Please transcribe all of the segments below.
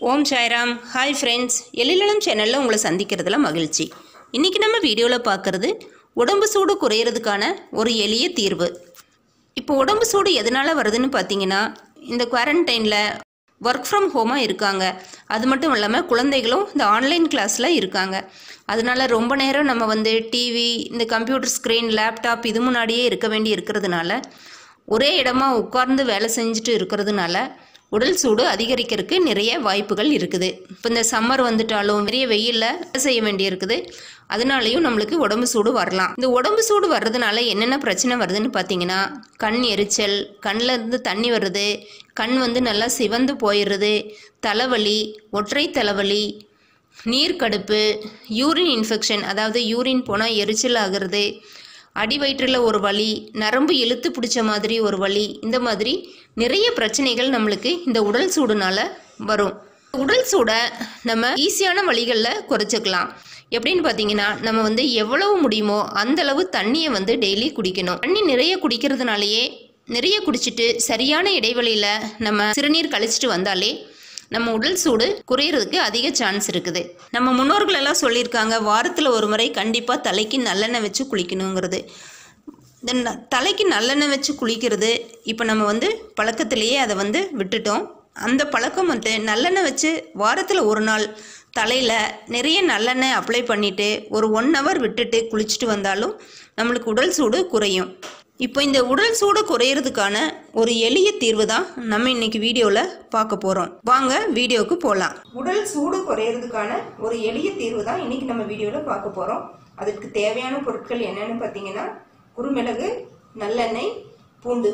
ஓம் Sairam. Hi friends, Ezhilalam சேனலில் உங்களை சந்திக்கிறதுல மகிழ்ச்சி. இன்றைக்கி நம்ம வீடியோவில் பார்க்குறது உடம்பு சூடு குறையிறதுக்கான ஒரு எளிய தீர்வு. இப்போ உடம்பு சூடு எதனால் வருதுன்னு பார்த்தீங்கன்னா, இந்த குவாரண்டைனில் ஒர்க் ஃப்ரம் ஹோமாக இருக்காங்க. அது மட்டும் இல்லாமல் குழந்தைகளும் இந்த ஆன்லைன் கிளாஸில் இருக்காங்க. அதனால ரொம்ப நேரம் நம்ம டிவி, இந்த கம்ப்யூட்டர் ஸ்க்ரீன், லேப்டாப் இது முன்னாடியே இருக்க வேண்டி இருக்கிறதுனால, ஒரே இடமா உட்கார்ந்து வேலை செஞ்சுட்டு இருக்கிறதுனால உடல் சூடு அதிகரிக்கிறதுக்கு நிறைய வாய்ப்புகள் இருக்குது. இப்போ இந்த சம்மர் வந்துட்டாலும் நிறைய வெயிலில் வேலை செய்ய வேண்டி இருக்குது. அதனாலையும் நம்மளுக்கு உடம்பு சூடு வரலாம். இந்த உடம்பு சூடு வர்றதுனால என்னென்ன பிரச்சனை வருதுன்னு பார்த்தீங்கன்னா, கண் எரிச்சல், கண்ணில் இருந்து தண்ணி வருது, கண் நல்லா சிவந்து போயிடுறது, தலைவலி, ஒற்றை தலைவலி, நீர்க்கடுப்பு, யூரின் இன்ஃபெக்ஷன், அதாவது யூரின் போனால் எரிச்சல் ஆகிறது, அடி வயிற்றில் ஒரு வலி, நரம்பு இழுத்து பிடிச்ச மாதிரி ஒரு வலி, இந்த மாதிரி நிறைய பிரச்சனைகள் நம்மளுக்கு இந்த உடல் சூடுனால வரும். உடல் சூடை நம்ம ஈஸியான வழிகளில் குறைச்சிக்கலாம். எப்படின்னு பார்த்தீங்கன்னா, நம்ம எவ்வளவு முடியுமோ அந்தளவு தண்ணியை டெய்லி குடிக்கணும். தண்ணி நிறைய குடிக்கிறதுனாலேயே, நிறைய குடிச்சிட்டு சரியான இடைவெளியில் நம்ம சிறுநீர் கழிச்சிட்டு வந்தாலே நம்ம உடல் சூடு குறையிறதுக்கு அதிக சான்ஸ் இருக்குது. நம்ம முன்னோர்கள் எல்லாம் சொல்லியிருக்காங்க, வாரத்தில் ஒரு முறை கண்டிப்பாக தலைக்கு நல்லெண்ணெய் வச்சு குளிக்கணுங்கிறது. இந்த தலைக்கு நல்லெண்ணெய் வச்சு குளிக்கிறது இப்போ நம்ம பழக்கத்திலேயே அதை விட்டுட்டோம். அந்த பழக்கம் நல்லெண்ணெய் வச்சு வாரத்தில் ஒரு நாள் தலையில் நிறைய நல்லெண்ணெய் அப்ளை பண்ணிவிட்டு ஒரு 1 hour விட்டுட்டு குளிச்சுட்டு வந்தாலும் நம்மளுக்கு உடல் சூடு குறையும். இப்போ இந்த உடல் சூடு குறையிறதுக்கான ஒரு எளிய தீர்வு தான் நம்ம இன்னைக்கு வீடியோவில் பார்க்க போகிறோம். வாங்க வீடியோவுக்கு போகலாம். உடல் சூடு குறையிறதுக்கான ஒரு எளிய தீர்வு தான் இன்னைக்கு நம்ம வீடியோவில் பார்க்க போகிறோம். அதுக்கு தேவையான பொருட்கள் என்னென்னு பார்த்தீங்கன்னா, குருமிளகு, நல்லெண்ணெய், பூண்டு.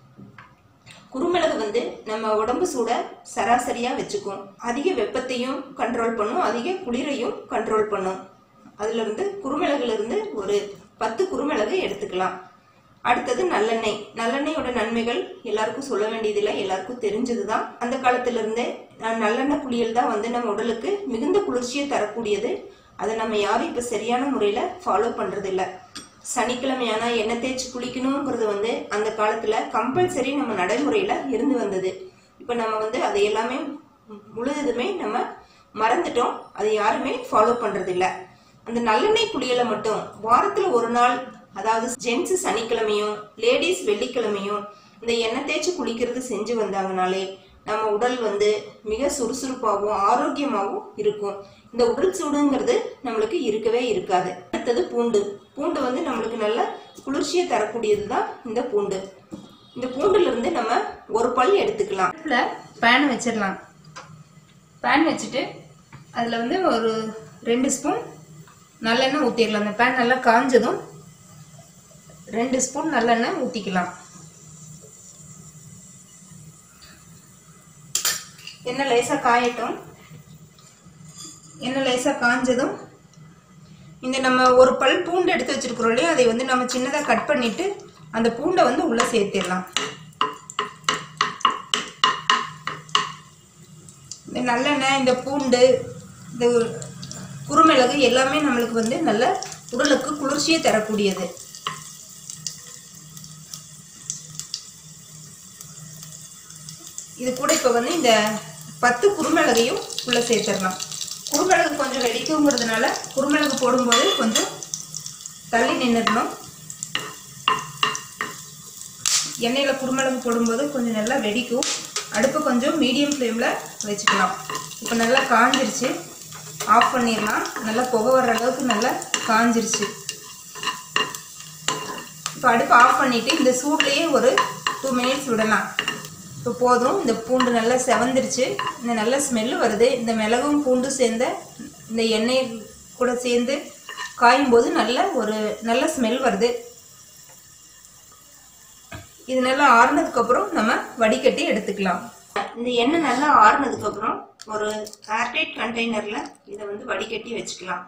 குருமிளகு நம்ம உடம்பு சூடை சராசரியாக வச்சுக்கும். அதிக வெப்பத்தையும் கண்ட்ரோல் பண்ணும், அதிக குளிரையும் கண்ட்ரோல் பண்ணும். அதுலேருந்து குருமிளகுலேருந்து ஒரு 10 குருமிளகு எடுத்துக்கலாம். அடுத்தது நல்லெண்ணெய். நல்லெண்ணெயோட நன்மைகள் எல்லாருக்கும் சொல்ல வேண்டியதில்லை, எல்லாருக்கும் தெரிஞ்சது தான். அந்த காலத்திலிருந்தே நல்லெண்ணெய் குளியல் தான் நம்ம உடலுக்கு மிகுந்த குளிர்ச்சியை தரக்கூடியது. அதை நம்ம யாரும் இப்போ சரியான முறையில் ஃபாலோ பண்ணுறது இல்லை. சனிக்கிழமையானா எண்ணெய் தேய்ச்சி குளிக்கணுங்கிறது அந்த காலத்தில் கம்பல்சரி நம்ம நடைமுறையில் இருந்து வந்தது. இப்போ நம்ம அதை எல்லாமே முழுவதுமே நம்ம மறந்துட்டோம். அதை யாருமே ஃபாலோ பண்ணுறதில்லை. அந்த நல்லெண்ணெய் குளியலை மட்டும் வாரத்தில் ஒரு நாள், அதாவது ஜென்ஸ் சனிக்கிழமையும் லேடிஸ் வெள்ளிக்கிழமையும் இந்த எண்ணெய் தேய்ச்சி குளிக்கிறது செஞ்சு வந்தாங்கனாலே நம்ம உடல் மிக சுறுசுறுப்பாகவும் ஆரோக்கியமாகவும் இருக்கும். இந்த உடல் சூடுங்கிறது நம்மளுக்கு இருக்கவே இருக்காது. அடுத்தது பூண்டு. பூண்டு நம்மளுக்கு நல்ல குளிர்ச்சியை தரக்கூடியது தான் இந்த பூண்டு. இந்த பூண்டுல இருந்து நம்ம ஒரு பல் எடுத்துக்கலாம். பேன் வச்சிடலாம். பேன் வச்சுட்டு அதில் ஒரு 2 ஸ்பூன் நல்லெண்ணெய் ஊற்றிடலாம். அந்த பேன் நல்லா காஞ்சதும் 2 ஸ்பூன் நல்லெண்ணெய் ஊற்றிக்கலாம். எண்ணெய் லேசாக காயட்டும். எண்ணெய் லேசாக காஞ்சதும் இந்த நம்ம ஒரு பல் பூண்டு எடுத்து வச்சிருக்கிறோம் இல்லையா, அதை நம்ம சின்னதாக கட் பண்ணிட்டு அந்த பூண்டை உள்ளே சேர்த்திடலாம். இந்த நல்லெண்ணெய், இந்த பூண்டு, இந்த குருமிளகு எல்லாமே நம்மளுக்கு நல்ல உடலுக்கு குளிர்ச்சியை தரக்கூடியது. இது கூட இப்போ இந்த 10 குருமிளகையும் உள்ளே சேர்த்துடலாம். குருமிளகு கொஞ்சம் வெடிக்குங்கிறதுனால குருமிளகு போடும்போது கொஞ்சம் தள்ளி நின்றுடணும். எண்ணெயில் குருமிளகு போடும்போது கொஞ்சம் நல்லா வெடிக்கும். அடுப்பு கொஞ்சம் மீடியம் ஃப்ளேமில் வச்சுக்கலாம். இப்போ நல்லா காஞ்சிருச்சு, ஆஃப் பண்ணிடலாம். நல்லா புகை வர்ற அளவுக்கு நல்லா காஞ்சிருச்சு. இப்போ அடுப்பு ஆஃப் பண்ணிவிட்டு இந்த சூட்லேயே ஒரு 2 minutes விடலாம். இப்போ போதும். இந்த பூண்டு நல்லா செவந்துருச்சு. இந்த நல்ல ஸ்மெல்லு வருது. இந்த மிளகும் பூண்டு சேர்ந்த இந்த எண்ணெய் கூட சேர்ந்து காயும் போது நல்ல ஸ்மெல் வருது. இது நல்லா ஆறுனதுக்கப்புறம் நம்ம வடிகட்டி எடுத்துக்கலாம். இந்த எண்ணெய் நல்லா ஆறுனதுக்கப்புறம் ஒரு ஏர்டைட் கண்டெய்னரில் இதை வடிகட்டி வச்சுக்கலாம்.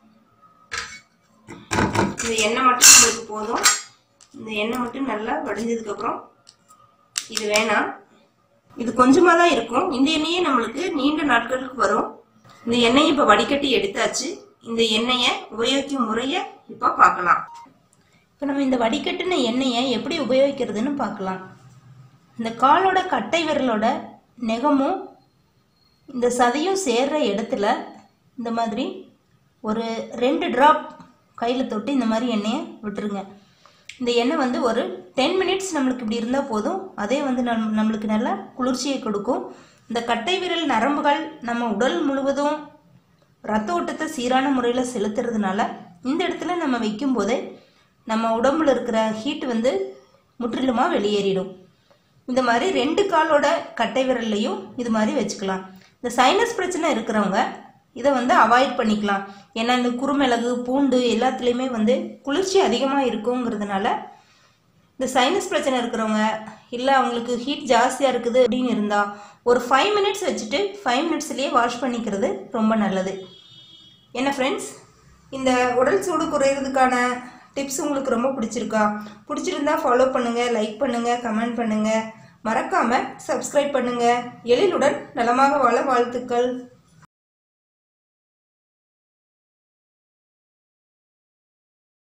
இந்த எண்ணெய் மட்டும் நம்மளுக்கு போதும். இந்த எண்ணெய் மட்டும் நல்லா வடிஞ்சதுக்கப்புறம் இது வேணாம், இது கொஞ்சமாக தான் இருக்கும். இந்த எண்ணெயே நம்மளுக்கு நீண்ட நாட்களுக்கு வரும். இந்த எண்ணெயை இப்போ வடிகட்டி எடுத்தாச்சு. இந்த எண்ணெயை உபயோகிக்கும் முறையை இப்போ பார்க்கலாம். இப்போ நம்ம இந்த வடிகட்டின எண்ணெயை எப்படி உபயோகிக்கிறதுன்னு பார்க்கலாம். இந்த காலோட கட்டை விரலோட நெகமும் இந்த சதையும் சேர்ற இடத்துல இந்த மாதிரி ஒரு 2 டிராப் கையில் தொட்டு இந்த மாதிரி எண்ணெயை விட்டுருங்க. இந்த எண்ணெய் வந்து ஒரு 10 மினிட்ஸ் நம்மளுக்கு இப்படி இருந்தால் போதும். அதே வந்து நம்மளுக்கு நல்லா குளிர்ச்சியை கொடுக்கும். இந்த கட்டை விரல் நரம்புகள் நம்ம உடல் முழுவதும் ரத்த ஓட்டத்தை சீரான முறையில் செலுத்துறதுனால இந்த இடத்துல நம்ம வைக்கும் போதே நம்ம உடம்புல இருக்கிற ஹீட் வந்து முற்றிலுமாக வெளியேறிடும். இந்த மாதிரி 2 காலோட கட்டை விரல்லையும் இது மாதிரி வச்சுக்கலாம். இந்த சைனஸ் பிரச்சனை இருக்கிறவங்க இதை வந்து அவாய்ட் பண்ணிக்கலாம். ஏன்னா இந்த குறுமிளகு பூண்டு எல்லாத்துலேயுமே வந்து குளிர்ச்சி அதிகமாக இருக்குங்கிறதுனால இந்த சைனஸ் பிரச்சனை இருக்கிறவங்க இல்லை அவங்களுக்கு ஹீட் ஜாஸ்தியாக இருக்குது அப்படின்னு இருந்தால் ஒரு 5 மினிட்ஸ் வச்சுட்டு 5 மினிட்ஸ்லேயே வாஷ் பண்ணிக்கிறது ரொம்ப நல்லது. என்ன ஃப்ரெண்ட்ஸ், இந்த உடல் சூடு குறையிறதுக்கான டிப்ஸ் உங்களுக்கு ரொம்ப பிடிச்சிருந்தா ஃபாலோ பண்ணுங்கள், லைக் பண்ணுங்கள், கமெண்ட் பண்ணுங்கள், மறக்காமல் சப்ஸ்கிரைப் பண்ணுங்கள். எழிலுடன் நலமாக வாழ வாழ்த்துக்கள்.